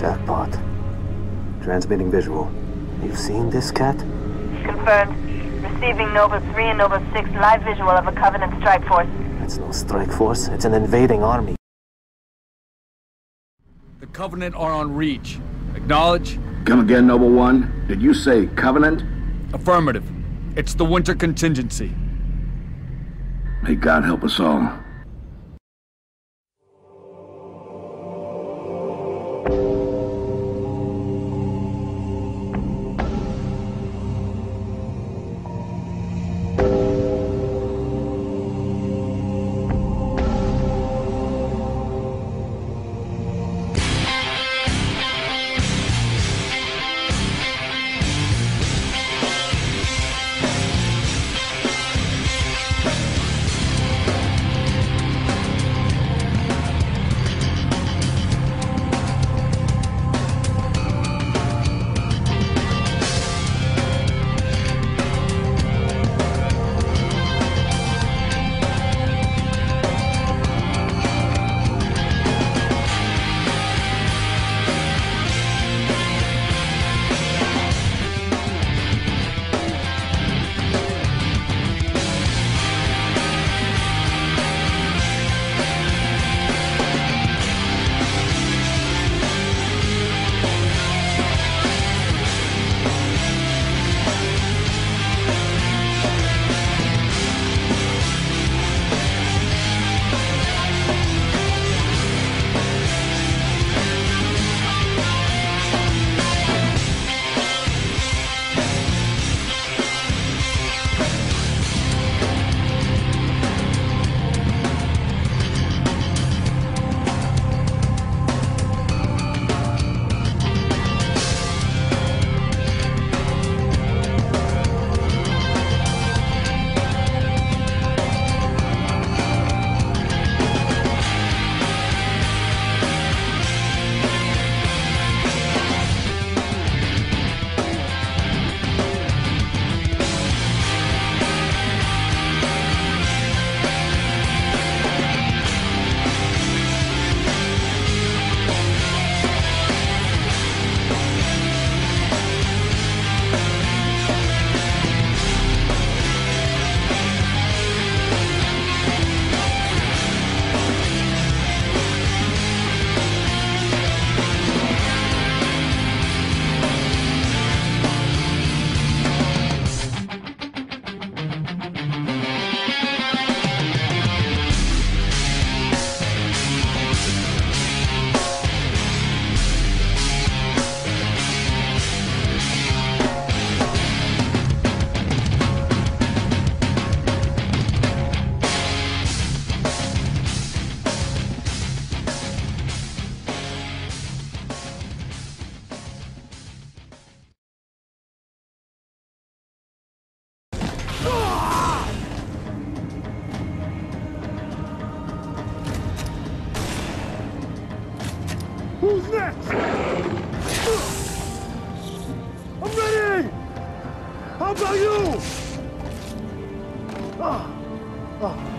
Jackpot. Transmitting visual. You've seen this cat? Confirmed. Receiving Nova 3 and Nova 6 live visual of a Covenant strike force. It's no strike force. It's an invading army. The Covenant are en reach. Acknowledge? Come again, Noble One. Did you say Covenant? Affirmative. It's the winter contingency. May God help us all. Who's next? I'm ready! How about you?